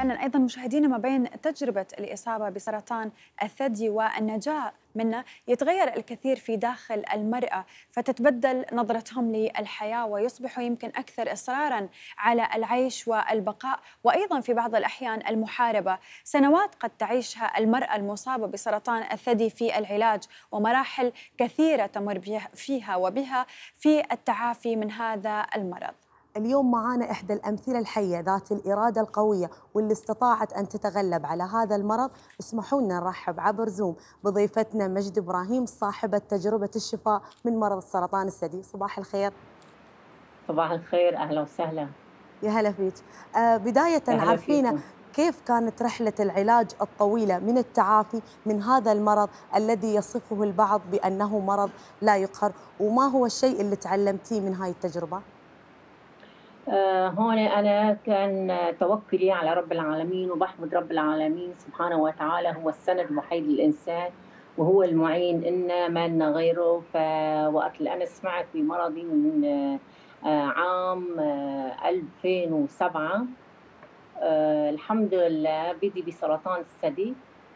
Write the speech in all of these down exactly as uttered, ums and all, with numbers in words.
فعلا أيضا مشاهدينا ما بين تجربة الإصابة بسرطان الثدي والنجاة منه يتغير الكثير في داخل المرأة، فتتبدل نظرتهم للحياة ويصبحوا يمكن أكثر إصراراً على العيش والبقاء، وأيضاً في بعض الأحيان المحاربة. سنوات قد تعيشها المرأة المصابة بسرطان الثدي في العلاج، ومراحل كثيرة تمر فيها وبها في التعافي من هذا المرض. اليوم معانا إحدى الأمثلة الحية ذات الإرادة القوية واللي استطاعت أن تتغلب على هذا المرض. اسمحوا لنا نرحب عبر زوم بضيفتنا مجد إبراهيم صاحبة تجربة الشفاء من مرض السرطان الثدي. صباح الخير. صباح الخير، أهلا وسهلا. يا هلا فيك. آه بداية يا هلا عرفينا فيكم. كيف كانت رحلة العلاج الطويلة من التعافي من هذا المرض الذي يصفه البعض بأنه مرض لا يقهر، وما هو الشيء اللي تعلمتيه من هاي التجربة؟ آه هون أنا كان توكلي على رب العالمين، وبحمد رب العالمين سبحانه وتعالى هو السند الوحيد للإنسان وهو المعين، إن ما لنا غيره. فوقت اللي أنا سمعت بمرضي من آه عام آه ألفين وسبعة، آه الحمد لله بدي بسرطان الثدي.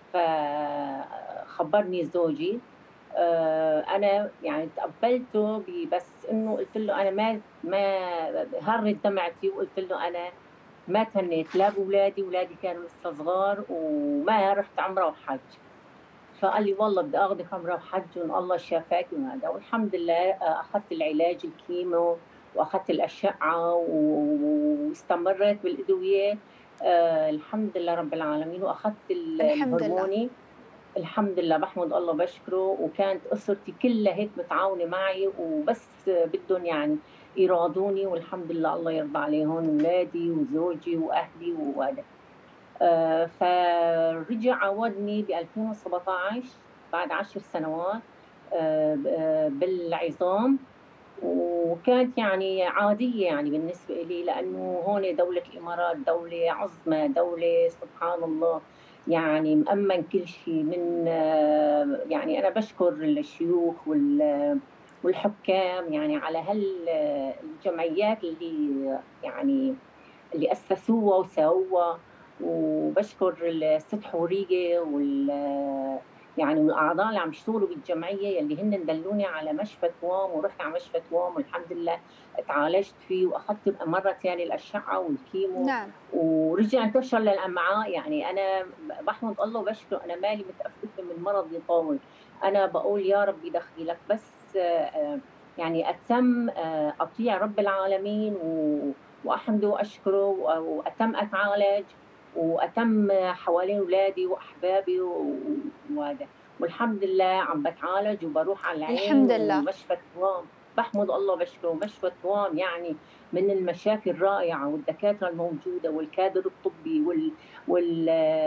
فخبرني زوجي، آه، أنا يعني تقبلته ب- بس إنه قلت له أنا ما ما هرت دمعتي، وقلت له أنا ما تهنيت لا بأولادي، أولادي كانوا لسه صغار، وما رحت عمرة وحج. فقال لي والله بدي اخذك عمره وحج وان الله شافاك وهذا. والحمد لله آه، اخذت العلاج الكيمو واخذت الاشعه و- واستمريت بالادويه. آه الحمد لله رب العالمين. واخذت ال- الحمد لله. الهرموني. الحمد لله بحمد الله بشكره. وكانت اسرتي كلها هيك متعاونه معي، وبس بدهم يعني يرادوني، والحمد لله الله يرضى عليهم، اولادي وزوجي واهلي وهذا. آه، فرجع عوضني ب ألفين وسبعطعش بعد عشر سنوات آه، آه، بالعظام. وكانت يعني عادية يعني بالنسبة لي، لأنه هون دولة الإمارات دولة عظمى، دولة سبحان الله يعني مأمن كل شيء. من آه، يعني أنا بشكر الشيوخ وال والحكام يعني على هالجمعيات اللي يعني اللي أسسوها وسووها. وبشكر الست حورية وال يعني والأعضاء اللي عم يشتغلوا بالجمعية، يلي هن دلوني على مشفى توام، ورحت على مشفى توام والحمد لله تعالجت فيه، وأخذت مرة ثانية الأشعة والكيمو، نعم. ورجع انتشر للأمعاء. يعني أنا بحمد الله وبشكره، أنا مالي متأففة من مرض يطول. أنا بقول يا رب يدخلك بس آه، يعني أتم آه، أطيع رب العالمين و واحمده واشكره، واتم اتعالج، واتم حوالين اولادي واحبابي و- وهذا. والحمد لله عم بتعالج وبروح على العين الحمد لله. ومشفى توام. بحمد الله وبشكره. مشفى توام يعني من المشافي الرائعه، والدكاتره الموجوده والكادر الطبي وال وال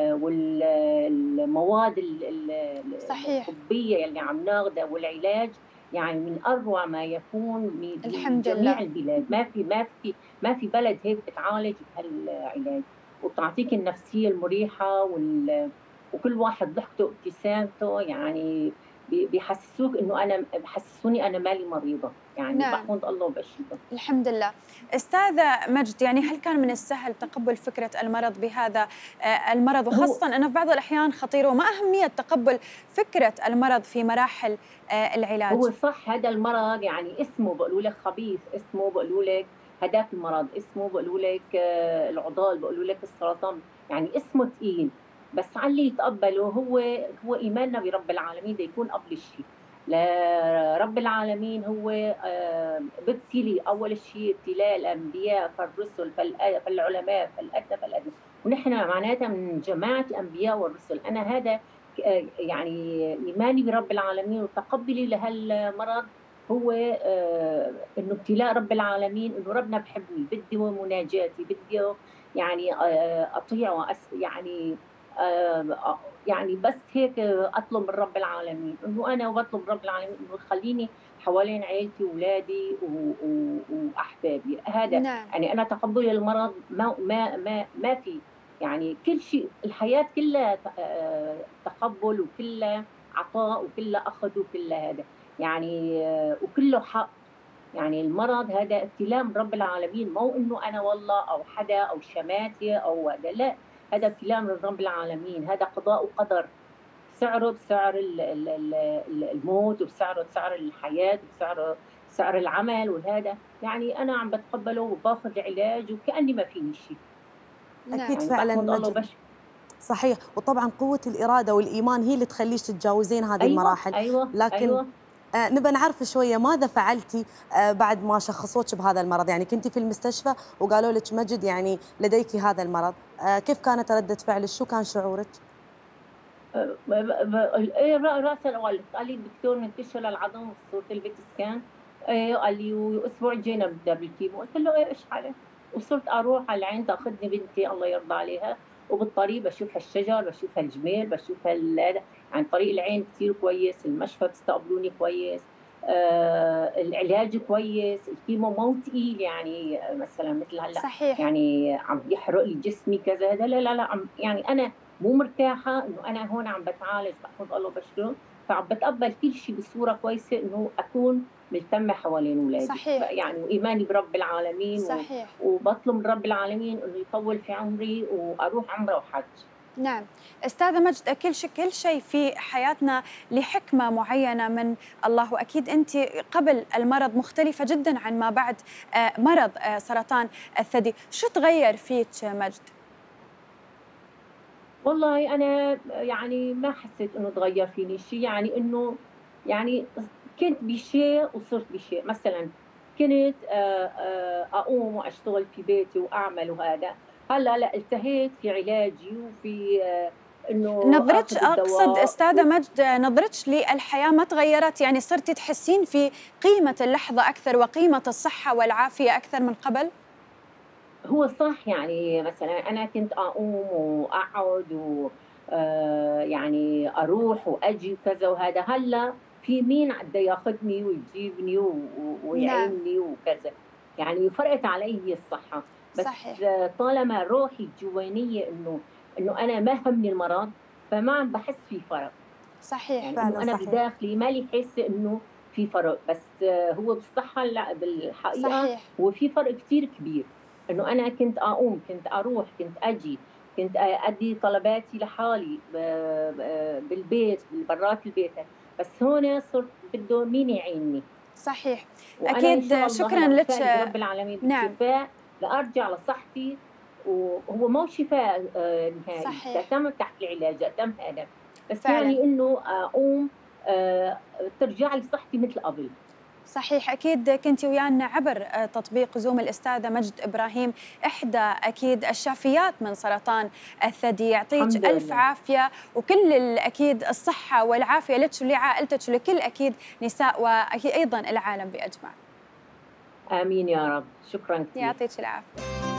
والمواد صحيح. الطبيه اللي عم ناخذها والعلاج، يعني من اروع ما يكون م- الحمد بجميع لله. البلاد. ما في ما في ما في بلد هيك بتعالج بهالعلاج، وبتعطيك النفسيه المريحه وال... وكل واحد ضحكته وابتسامته يعني بي- بيحسسوك انه انا بحسسوني انا مالي مريضه. يعني نعم. بحمد الله وبشكره. الحمد لله. أستاذة مجد، يعني هل كان من السهل تقبل فكرة المرض بهذا آه، المرض، هو وخاصة أنه في بعض الأحيان خطير، وما أهمية تقبل فكرة المرض في مراحل آه، العلاج؟ هو صح هذا المرض يعني اسمه بقولوا لك خبيث، اسمه بقولوا لك هداك المرض، اسمه بقولوا لك آه، العضال، بقولوا لك السرطان، يعني اسمه ثقيل. بس على اللي يتقبله هو هو ايماننا برب العالمين ده يكون قبل شيء. لرب العالمين هو آه، بيبتلي اول شيء ابتلاء الانبياء فالرسل فالأ- فالعلماء فالادنى فالادنى. ونحن معناتها من جماعه الانبياء والرسل. انا هذا آه، يعني إيماني برب العالمين وتقبلي لهالمرض هو آه، إنه ابتلاء رب العالمين، إنه ربنا بحبني، بدي مناجاتي، بدي يعني آه، أطيعه وأس يعني آه، يعني بس هيك أطلب من رب العالمين، إنه أنا بطلب من رب العالمين إنه يخليني حوالين عيلتي وأولادي و- و- وأحبابي. هذا نعم. يعني أنا تقبلي المرض ما ما ما ما في يعني كل شيء الحياة كلها ت- آه، تقبل، وكلها عطاء، وكلها أخذ، وكلها هذا يعني آه، وكله حق. يعني المرض هذا ابتلاء من رب العالمين، مو انه انا والله او حدا او شماتة او هذا، لا. هذا ابتلاء من رب العالمين، هذا قضاء وقدر. سعره بسعر ال ال ال الموت، وبسعره بسعر الحياة، وبسعره سعر العمل، وهذا يعني أنا عم بتقبله وباخذ العلاج وكأني ما فيني شيء. نعم. أكيد يعني فعلا باحمد الله مجد. وباشكره. صحيح، وطبعا قوة الإرادة والإيمان هي اللي تخليش تتجاوزين هذه أيوه، المراحل. أيوه، لكن أيوه. آه، نبى نعرف شوية ماذا فعلتِ آآ بعد ما شخصوكِ بهذا المرض؟ يعني كنتِ في المستشفى وقالوا لِك مجد يعني لديكِ هذا المرض، آآ كيف كانت ردة فعلِك؟ شو كان شعورِك؟ آآ ب ب ب إيه ر راسًا قال قال لي الدكتور منتشر العظم صورة البيت سكان. آآ قال لي: "وأسبوع جينا بدها بالكيمو." قُلت له: "إيه إيش حالك؟" وصرت أروح على العين تاخذني بنتي الله يرضى عليها، وبالطريق باشوف هالشجر، باشوف هالجمال، باشوف هال هذا، يعني طريق العين كتير كويس، المشفى بيستقبلوني كويس، آآ العلاج كويس، الكيمو مو تقيل يعني مثلًا مثل هلأ صحيح. يعني عم يحرق لي جسمي كذا هذا، لا، لا، لأ، عم يعني أنا مو مرتاحة إنه أنا هون عم باتعالج باحمد الله وباشكره، فعم باتقبّل كل شي بصورة كويسة إنه أكون ملتمة حوالين ولادي، صحيح. فيعني وإيماني برب العالمين و صحيح. وباطلب من رب العالمين إنه يطوّل في عمري وأروح عمرة وحج. نعم. أستاذة مجد، كل شيء كل شيء في حياتنا لحكمة معينة من الله، وأكيد أنت قبل المرض مختلفة جدا عن ما بعد آه، مرض آه، سرطان الثدي. شو تغير فيك مجد؟ والله أنا يعني ما حسّيت إنه اتغيّر فيني شي، يعني إنه يعني ص كنت بشيء وصرت بشيء، مثلًا كنت آآ آآ أقوم وأشتغل في بيتي وأعمل وهذا، هلّأ لأ التهيت في علاجي وفي آه إنه نظرتش، آخُد أقصد الدواء أستاذة و مجد، نظرتش للحياة ما تغيرت؟ يعني صرتي تحسين في قيمة اللحظة أكثر وقيمة الصحة والعافية أكثر من قبل؟ هو صح يعني مثلًا أنا كنت أقوم وأقعد و آآ يعني أروح وأجي وكذا وهذا، هلّأ في مين بده ياخدني ويجيبني و و نعم. ويعيني وكذا، يعني فرقت علي هي الصحة، بس صحيح. آه، طالما روحي الجوانية إنه إنه أنا ما همني المرض، فما عم باحس في فرق. صحيح. يعني إنه فعلًا أنا صحيح. بداخلي مالي حاسة إنه في فرق، بس آه، هو بالصحة لأ بالحقيقة صحيح. هو في فرق كتير كبير، إنه أنا كنت أقوم، كنت أروح، كنت أجي، كنت أ أدّي طلباتي لحالي ب ب بالبيت، برّات البيت، بس هون صرت بده مين يعينني، صحيا. وأنا إن أكيد شاء الله شكرا هلأ لك. متفائلة برب العالمين نعم. بالشفاء لأرجع لصحتي، وهو مو شفاء آآ نهائي، صحيح. تتم تحت العلاج، أتم هدف، بس فعلا. يعني إنه أقوم آآ ترجع لي صحتي مثل قبل. صحيح. أكيد كنت ويانا عبر آه، تطبيق زوم الأستاذة مجد إبراهيم، إحدى أكيد الشافيات من سرطان الثدي. الحمد يعطيك ألف لله. عافية وكل ال- أكيد الصحة والعافية لك ولعائلتك ولكل أكيد نساء وأيضا العالم بأجمع. آمين يا رب، شكرًا كتير. يعطيك العافية.